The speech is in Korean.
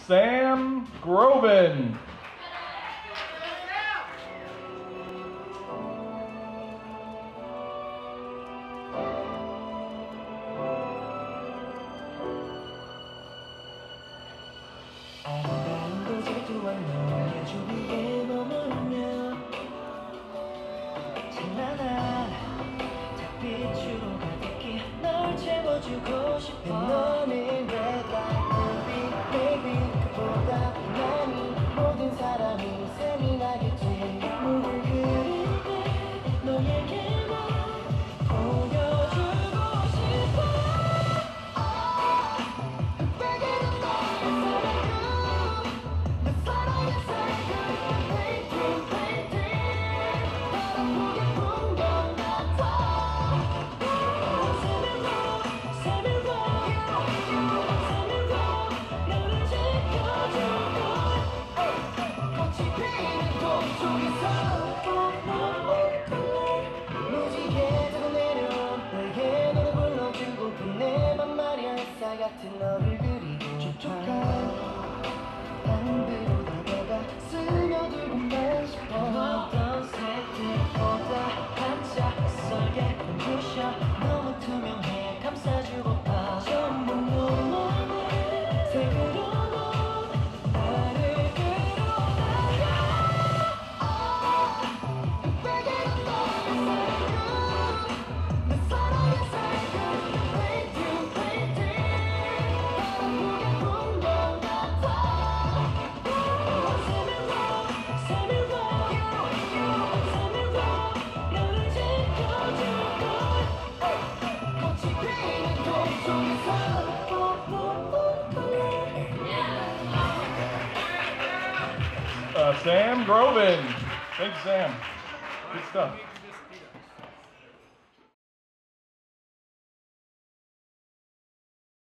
Sam Groven. 아름다운 질투와 너의 주위에 머물며 찬란한 달빛으로 가득히 널 채워주고 싶어. 너는 red light baby baby 그보다 많이 모든 사람이 세민하겠지. 물을 그릴 때 너에게만 보여주고 싶어. 같은 너를 그리고 촉촉한 안으로 다가가 스며들고만 싶어. 어떤 색들보다 반짝설게 부셔 너무 투명해 감싸주고파. 전부 너만의 색으로 나를 끌어당겨. 내게는 너의 살균 내 사랑의 살균 Sam Groven. Thanks, Sam. Good stuff.